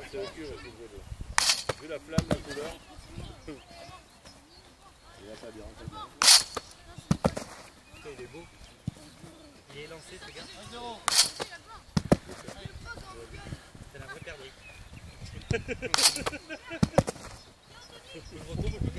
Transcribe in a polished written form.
C'est au cul, vu la flamme, la couleur. Il va pas bien en fait. Il est beau. Il est lancé ce gars. 1-0. C'est la vraie perdrix.